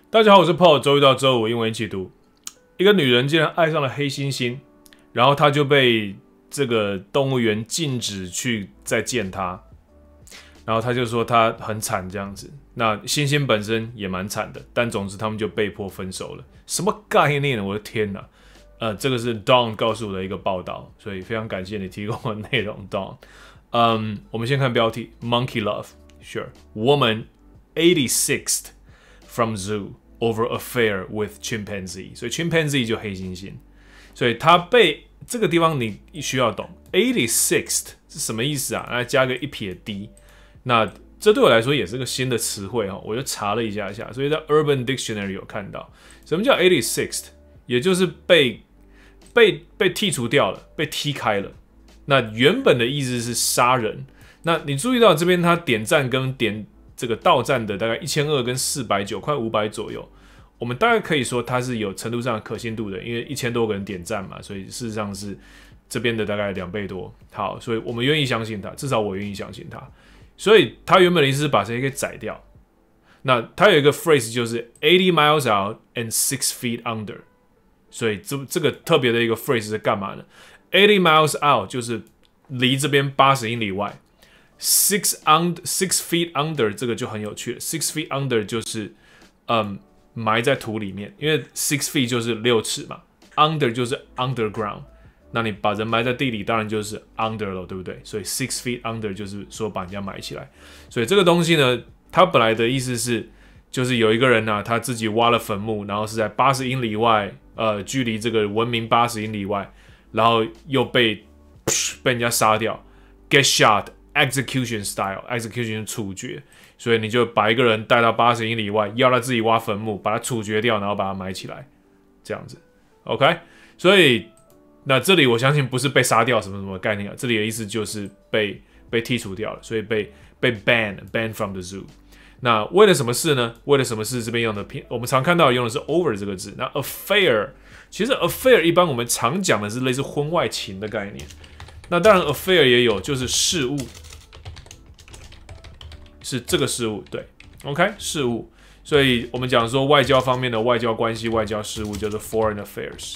大家好，我是 Paul， 周一到周五英文一起读。一个女人竟然爱上了黑猩猩，然后她就被这个动物园禁止去再见它，然后她就说她很惨这样子。那猩猩本身也蛮惨的，但总之他们就被迫分手了。什么概念？我的天哪！这个是 Dawn 告诉我的一个报道，所以非常感谢你提供的内容 ，Dawn。我们先看标题 ：Monkey Love，Sure Woman 86th from Zoo over affair with chimpanzee， 所以 chimpanzee 就黑猩猩，所以他被这个地方你需要懂 86th 是什么意思啊？那加个一撇 d， 那这对我来说也是个新的词汇哈，我就查了一下，所以在 Urban Dictionary 有看到什么叫 86th， 也就是被剔除掉了，被踢开了。那原本的意思是杀人。那你注意到这边他点赞跟点这个到站的大概1200跟490，快500左右。我们大概可以说它是有程度上的可信度的，因为1000多个人点赞嘛，所以事实上是这边的大概2倍多。好，所以我们愿意相信他，至少我愿意相信他。所以他原本的意思是把这些给宰掉。那他有一个 phrase 就是80 miles out and 6 feet under， 所以这个特别的一个 phrase 是干嘛呢？80 miles out 就是离这边80英里外，6 feet under 这个就很有趣了。6 feet under 就是埋在土里面，因为6 feet 就是6尺嘛 ，under 就是 underground。那你把人埋在地里，当然就是 under 了，对不对？所以6 feet under 就是说把人家埋起来。所以这个东西呢，它本来的意思是，就是有一个人啊，他自己挖了坟墓，然后是在80英里外，距离这个文明80英里外，然后又被人家杀掉 ，get shot execution style，execution 处决。所以你就把一个人带到80英里外，要他自己挖坟墓，把他处决掉，然后把他埋起来，这样子 ，OK？ 所以那这里我相信不是被杀掉什么什么概念啊，这里的意思就是被剔除掉了，所以被 ban from the zoo。那为了什么事呢？为了什么事？这边用的我们常看到用的是 over 这个字。那 affair， 其实 affair 一般我们常讲的是类似婚外情的概念。那当然 affair 也有，就是事务，是这个事务，对 ，OK， 事务。所以我们讲说外交方面的外交关系、外交事务就是 foreign affairs。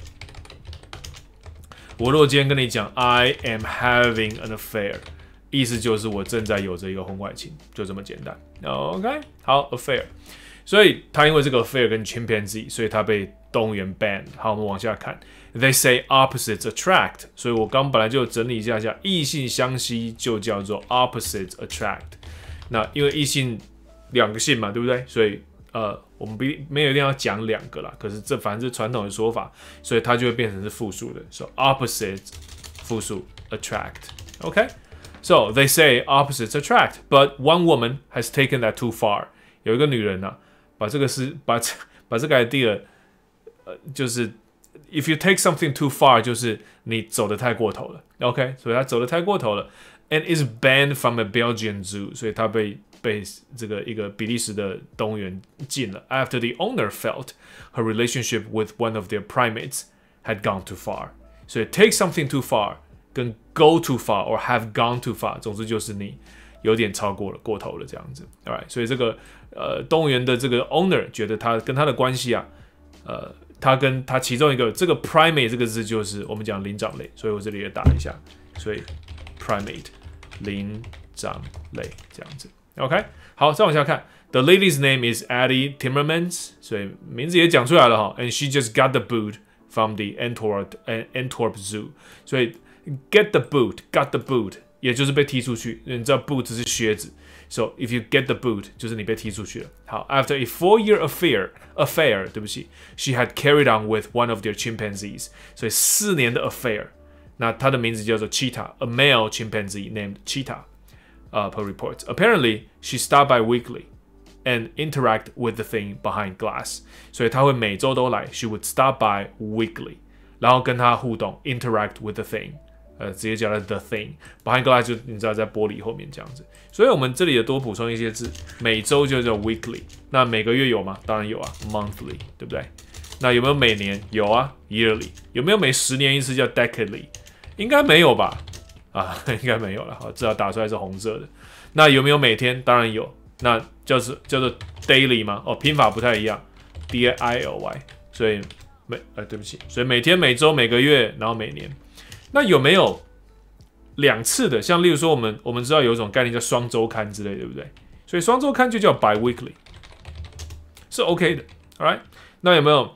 我如果今天跟你讲 I am having an affair， 意思就是我正在有着一个婚外情，就这么简单。OK， 好 affair， 所以他因为这个 affair 跟 chimpanzee， 所以他被动物园 ban。好，我们往下看 ，They say opposites attract， 所以我刚本来就整理一下，异性相吸就叫做 opposites attract。那因为异性两个性嘛，对不对？所以我们没有一定要讲2个啦，可是这反正是传统的说法，所以它就会变成是复数的。So opposite 复数 attract，OK？So they say opposites attract, but one woman has taken that too far。有一个女人啊，把这个 idea，就是 if you take something too far， 就是你走得太过头了 ，OK？ 所以她走得太过头了 ，and is banned from a Belgian zoo， 所以她被这个一个比利时的动物园禁了。After the owner felt her relationship with one of their primates had gone too far， 所以 take something too far 跟 go too far or have gone too far， 总之就是你有点超过了、过头了这样子。Alright， 所以这个动物园的这个 owner 觉得他跟他的关系啊，他跟他其中一个这个 primate 这个字就是我们讲灵长类，所以我这里也打一下，所以 primate 灵长类这样子。OK， 好，再往下看。The lady's name is Addie Timmermans， 所以名字也讲出来了哈。And she just got the boot from the Antwerp Zoo， 所以 get the boot，got the boot， 也就是被踢出去。你知道 boot 是靴子 ，so if you get the boot， 就是你被踢出去了。好 ，After a 4-year affair， 对不起 ，she had carried on with one of their chimpanzees， 所以4年的 affair， 那它的名字叫做 Cheetah，a male chimpanzee named Cheetah。Per reports, apparently she stopped by weekly and interact with the thing behind glass. 所以她会每周都来 ，she would stop by weekly， 然后跟她互动 ，interact with the thing， 直接叫它 the thing behind glass 就你知道在玻璃后面这样子。所以我们这里也多补充一些字，每周就叫 weekly， 那每个月有吗？当然有啊 ，monthly， 对不对？那有没有每年？有啊 ，yearly。有没有每10年一次叫 decadly？ 应该没有吧？应该没有了，好，至少打出来是红色的。那有没有每天？当然有，那叫做 daily 吗？哦，拼法不太一样 ，daily，所以对不起，所以每天、每周、每个月，然后每年。那有没有2次的？像例如说我们知道有一种概念叫双周刊之类，对不对？所以双周刊就叫 biweekly， 是 OK 的 ，all right？ 那有没有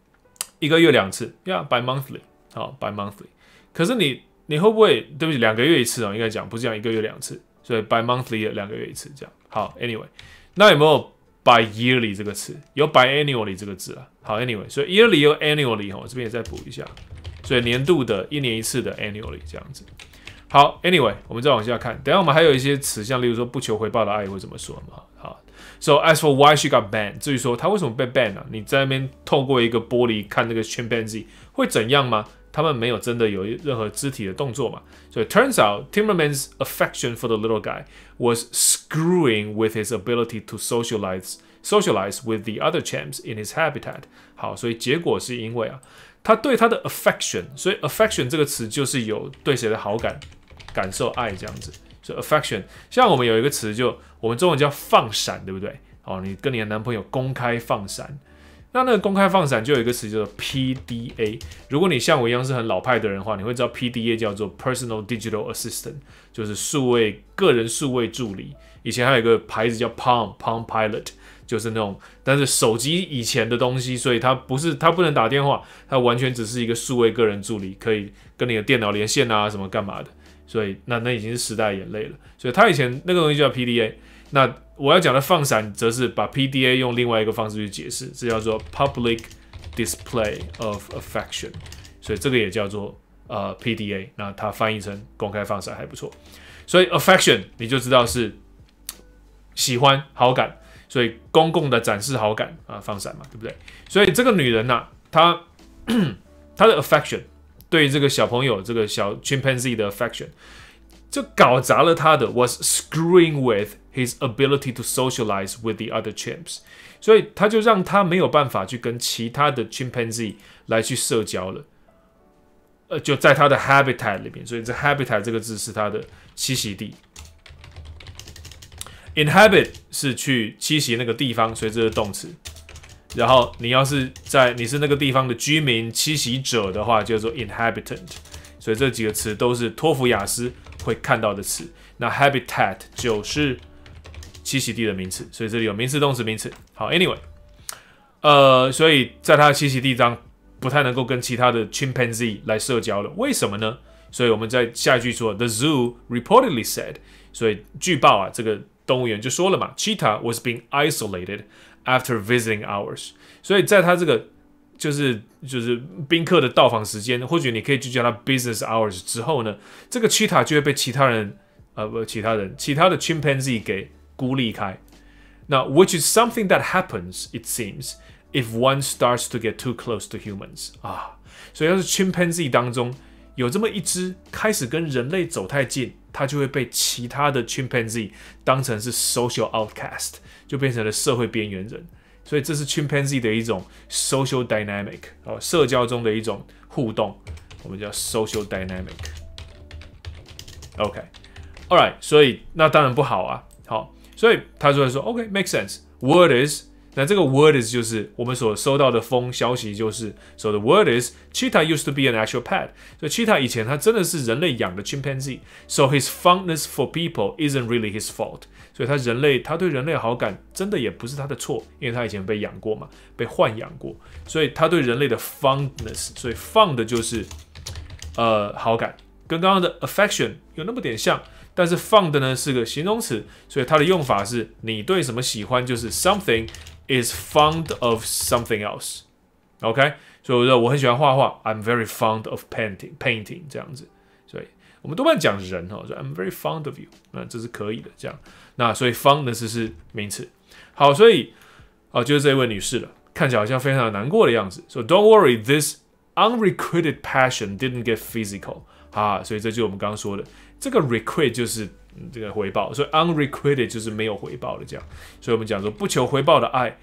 1个月2次 ？Yeah，bi-monthly， 好 ，bi-monthly。可是你会不会？对不起，2个月1次哦，应该讲不是讲1个月2次，所以 bi-monthly 2个月1次这样。好 ，anyway， 那有没有 bi-yearly 这个词？有 bi-annually 这个字啊。好 ，anyway， 所以 yearly 有 annually 哦，这边也再补一下。所以年度的1年1次的 annually 这样子。好 ，anyway， 我们再往下看。等一下我们还有一些词，像例如说不求回报的爱会怎么说嘛？好 ，So as for why she got banned， 至于说她为什么被 ban 啊？你在那边透过一个玻璃看那个 chimpanzee 会怎样吗？他们没有真的有任何肢体的动作嘛？所以 turns out Timmerman's affection for the little guy was screwing with his ability to socialize with the other chimps in his habitat。好，所以结果是因为啊，他对他的 affection， 所以 affection 这个词就是有对谁的好感。感受爱这样子，所以 affection， 像我们有一个词我们中文叫放闪，对不对？哦，你跟你的男朋友公开放闪，那个公开放闪就有一个词叫做 PDA。如果你像我一样是很老派的人的话，你会知道 PDA 叫做 Personal Digital Assistant， 就是个人数位助理。以前还有一个牌子叫 Palm Pilot， 就是那种，但是手机以前的东西，所以它不能打电话，它完全只是一个数位个人助理，可以跟你的电脑连线啊，什么干嘛的。所以那已经是时代眼泪了。所以他以前那个东西叫 PDA， 那我要讲的放闪，则是把 PDA 用另外一个方式去解释，这叫做 Public Display of Affection。所以这个也叫做PDA， 那它翻译成公开放闪还不错。所以 affection 你就知道是喜欢、好感，所以公共的展示好感啊，放闪嘛，对不对？所以这个女人呐、她的 affection。对这个小朋友，这个小 chimpanzee 的 affection， 就搞砸了他的 was screwing with his ability to socialize with the other chimps， 所以他就让他没有办法去跟其他的 chimpanzee 来去社交了，就在他的 habitat 里面，所以这 habitat 这个字是他的栖息地。inhabit 是去栖息那个地方，所以这是动词。然后你要是你是那个地方的居民、栖息者的话，叫做 inhabitant。所以这几个词都是托福雅思会看到的词。那 habitat 就是栖息地的名词，所以这里有名词、动词、名词。好 ，anyway， 所以在它的栖息地上不太能够跟其他的 chimpanzee 来社交了。为什么呢？所以我们在下一句说 ，The zoo reportedly said， 所以据报啊，这个动物园就说了嘛 ，Cheetah was being isolated。After visiting hours， 所以在他这个就是宾客的到访时间，或许你可以就叫他 business hours 之后呢，这个 cheetah 就会被其他的 chimpanzee 给孤立开。那 which is something that happens it seems if one starts to get too close to humans 啊，所以要是 chimpanzee 当中有这么一只开始跟人类走太近，它就会被其他的 chimpanzee 当成是 social outcast。就变成了社会边缘人，所以这是 chimpanzee 的一种 social dynamic， 社交中的一种互动，我们叫 social dynamic。OK，All right， 所以那当然不好啊。好，所以他就会说 OK，make sense。Word is， 那这个 word is 就是我们所收到的风消息，就是so the word is cheetah used to be an actual pet。所以 cheetah 以前它真的是人类养的 chimpanzee，so his fondness for people isn't really his fault。所以他对人类的好感真的也不是他的错，因为他以前被养过嘛，被豢养过，所以他对人类的 fondness， 所以 fond 就是好感，跟刚刚的 affection 有那么点像，但是 fond 呢是个形容词，所以它的用法是你对什么喜欢，就是 something is fond of something else。OK， 所以我说我很喜欢画画 ，I'm very fond of painting 这样子，所以我们多半讲人说 I'm very fond of you， 那这是可以的这样。那所以 fondness 是名词。好，所以就是这位女士了，看起来好像非常难过的样子。So don't worry, this unrequited passion didn't get physical。所以这就是我们刚刚说的，这个 requite 就是这个回报，所以 unrequited 就是没有回报的这样。所以我们讲说不求回报的爱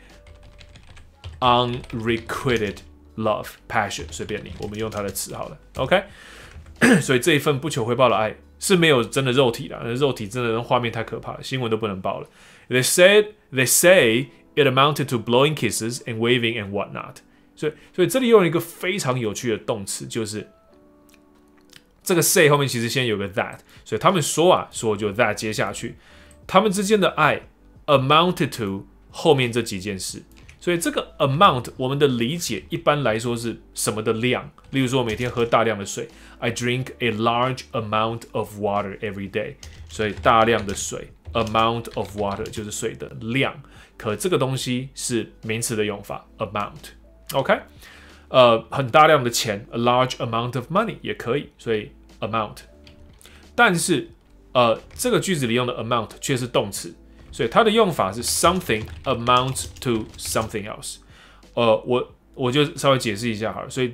，unrequited love passion， 随便你，我们用它的词好了。OK， 所以这一份不求回报的爱。是没有真的肉体的，肉体真的画面太可怕了，新闻都不能报了。They say It amounted to blowing kisses and waving and whatnot. 所以这里用了一个非常有趣的动词，就是这个 say 后面其实先有个 that， 所以他们说就 that 接下去，他们之间的爱 amounted to 后面这几件事。所以这个 amount 我们的理解一般来说是什么的量？例如说，我每天喝大量的水 ，I drink a large amount of water every day。所以大量的水 ，amount of water 就是水的量。可这个东西是名词的用法 ，amount。OK， 很大量的钱 ，a large amount of money 也可以，所以 amount。但是这个句子里用的 amount 却是动词。所以它的用法是 something amounts to something else。我就稍微解释一下好了。所以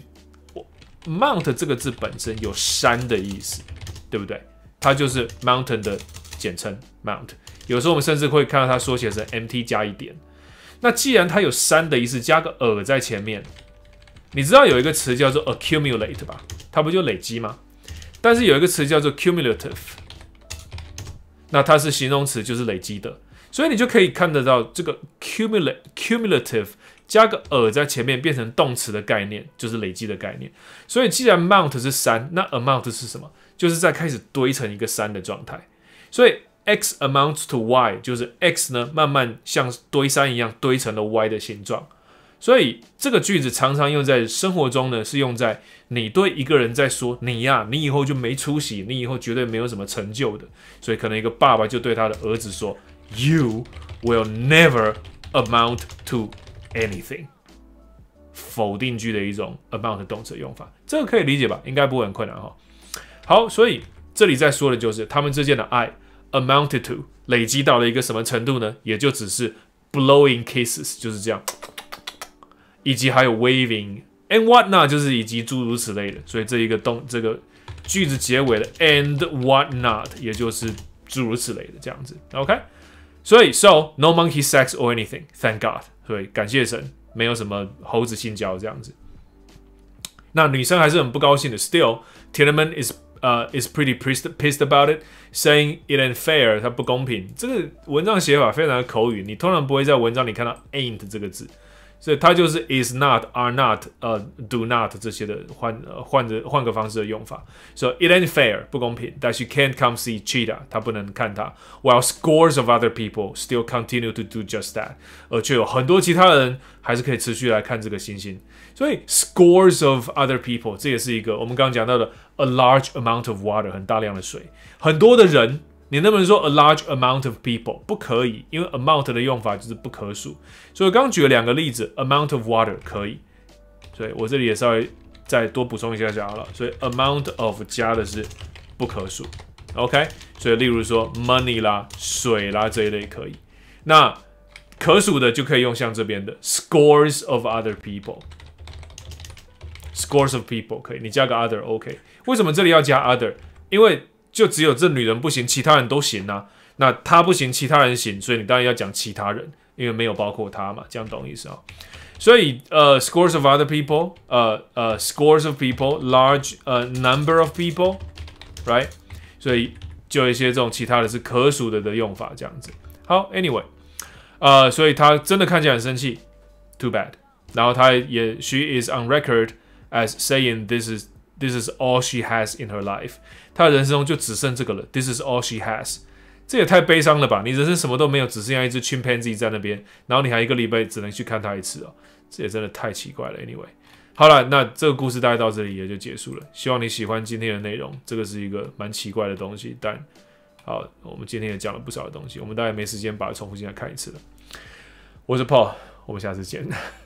mount 这个字本身有山的意思，对不对？它就是 mountain 的简称 mount。有时候我们甚至会看到它缩写成 mt 加一点。那既然它有山的意思，加个在前面，你知道有一个词叫做 accumulate 吧？它不就累积吗？但是有一个词叫做 cumulative， 那它是形容词，就是累积的。所以你就可以看得到这个 cumulative 加个在前面变成动词的概念，就是累积的概念。所以既然 mount 是山，那 amount 是什么？就是在开始堆成一个山的状态。所以 x amounts to y 就是 x 呢慢慢像堆山一样堆成了 y 的形状。所以这个句子常常用在生活中呢，是用在你对一个人在说你以后就没出息，你以后绝对没有什么成就的。所以可能一个爸爸就对他的儿子说 You will never amount to anything。 否定句的一种 amount 动词的用法，这个可以理解吧？应该不会很困难哈。好，所以这里在说的就是他们之间的爱 amounted to 累积到了一个什么程度呢？也就只是 blowing kisses 就是这样，以及还有 waving and whatnot 就是以及诸如此类的。所以这个句子结尾的 and whatnot 也就是诸如此类的这样子。OK。所以 so no monkey sex or anything, thank God。所以感谢神，没有什么猴子性交这样子。那女生还是很不高兴的。Still, Tiedemann is pretty pissed about it, saying it ain't fair， 它不公平。这个文章写法非常的口语，你通常不会在文章里看到 ain't 这个字，所以它就是 is not, are not, do not 这些的换个方式的用法。So it ain't fair 不公平，但 she can't come see Cheetah 她不能看他 ，while scores of other people still continue to do just that， 而却有很多其他人还是可以持续来看这个星星。所以 scores of other people 这也是一个我们刚刚讲到的 a large amount of water 很大量的水，很多的人。你能不能说 a large amount of people？ 不可以，因为 amount 的用法就是不可数。所以我刚刚举了2个例子 ，amount of water 可以，所以我这里也稍微再多补充一下就好了。所以 amount of 加的是不可数 ，OK？ 所以例如说 money 啦、水啦这一类可以。那可数的就可以用像这边的 scores of other people。scores of people 可以，你加个 other OK。为什么这里要加 other？ 因为就只有这女人不行，其他人都行啊。那她不行，其他人行，所以你当然要讲其他人，因为没有包括她嘛，这样懂意思啊？所以scores of other people， scores of people，large number of people，right？ 所以就有一些这种其他的是可数的用法，这样子。好 ，anyway， 所以她真的看起来很生气 ，too bad。然后她也 she is on record as saying this is all she has in her life。她的人生中就只剩这个了 ，This is all she has。这也太悲伤了吧！你人生什么都没有，只剩下一只 chimpanzee 在那边，然后你还1个礼拜只能去看它1次哦，这也真的太奇怪了。Anyway， 好了，那这个故事大概到这里也就结束了。希望你喜欢今天的内容，这个是一个蛮奇怪的东西，但好，我们今天也讲了不少的东西，我们大概没时间把它重复进来看一次了。我是 Paul， 我们下次见。